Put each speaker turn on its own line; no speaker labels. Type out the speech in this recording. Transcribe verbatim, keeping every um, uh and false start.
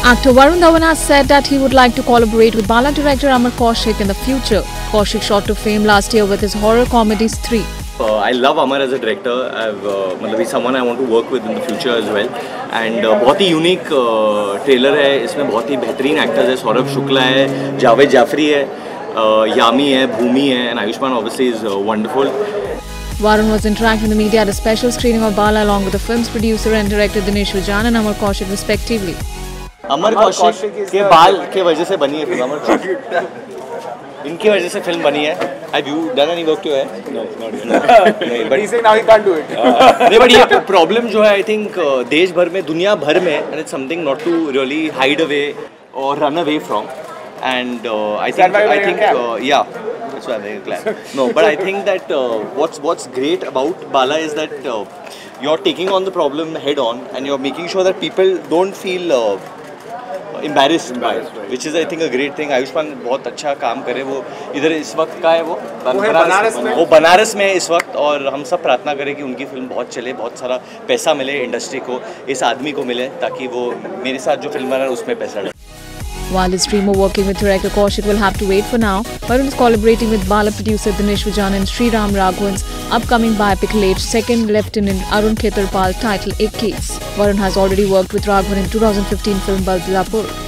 Actor Varun Dhawan has said that he would like to collaborate with Bala director Amar Kaushik in the future. Kaushik shot to fame last year with his horror comedy Stree.
Uh, I love Amar as a director. I've, uh, he's someone I want to work with in the future as well. And uh, बहुत ही unique trailer है. इसमें बहुत ही बेहतरीन actors है. सौरभ शुक्ला है, जावेद जाफरी है, यामी है, भूमि है, and Ayushman obviously is uh, wonderful.
Varun was interacting with the media at a special screening of Bala along with the film's producer and director Dinesh Vijan and Amar Kaushik respectively.
अमर कौशिक के बाल के वजह से बनी है film. अमर कौशिक इनकी वजह से फिल्म बनी है. Have you done any work to it? No, not yet. नहीं, but
he's saying now he can't do it.
नहीं, but ये प्रॉब्लम जो है I think देश भर में, दुनिया भर में, and it's something not to really hide away or run away from. And uh, I think I think uh, yeah, that's why I'm very glad. No, but I think that uh, what's what's great about Bala is that uh, you're taking on the problem head on and you're making sure that people don't feel uh, embarrassed by it, which is I think a great thing. Ayushman बहुत अच्छा काम करे. वो इधर इस वक्त का है, वो बनारस में वो बनारस में है इस वक्त, और हम सब प्रार्थना करें कि उनकी फिल्म बहुत चले, बहुत सारा पैसा मिले इंडस्ट्री को, इस आदमी को मिले, ताकि वो मेरे साथ जो फिल्म बना है उसमें पैसा डाले.
While his team are working with director Kaushik will have to wait for now, Varun is collaborating with Bala producer Dinesh Vijan and Stree Raghavan's upcoming biopic late second Lieutenant Arun Khetarpal titled A Case. Varun has already worked with Raghavan in two thousand fifteen film Baldapur.